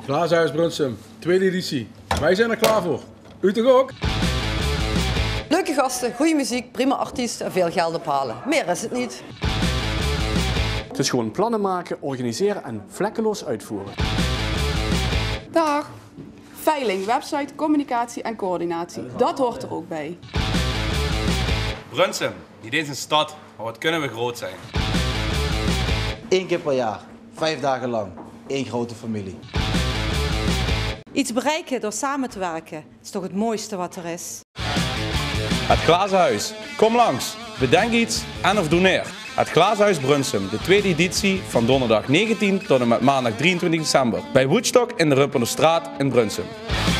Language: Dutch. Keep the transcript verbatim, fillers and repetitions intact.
Glazenhuis Brunsum, tweede editie. Wij zijn er klaar voor. U toch ook? Leuke gasten, goede muziek, prima artiesten en veel geld ophalen. Meer is het niet. Het is gewoon plannen maken, organiseren en vlekkeloos uitvoeren. Dag. Veiling, website, communicatie en coördinatie. Dat hoort er ook bij. Brunsum, niet eens een stad, maar wat kunnen we groot zijn. Eén keer per jaar, vijf dagen lang, één grote familie. Iets bereiken door samen te werken is toch het mooiste wat er is. Het Glazenhuis. Kom langs, bedenk iets en of doneer. Het Glazenhuis Brunsum, de tweede editie van donderdag negentien tot en met maandag drieëntwintig december. Bij Woodstock in de Rumpelerstraat in Brunsum.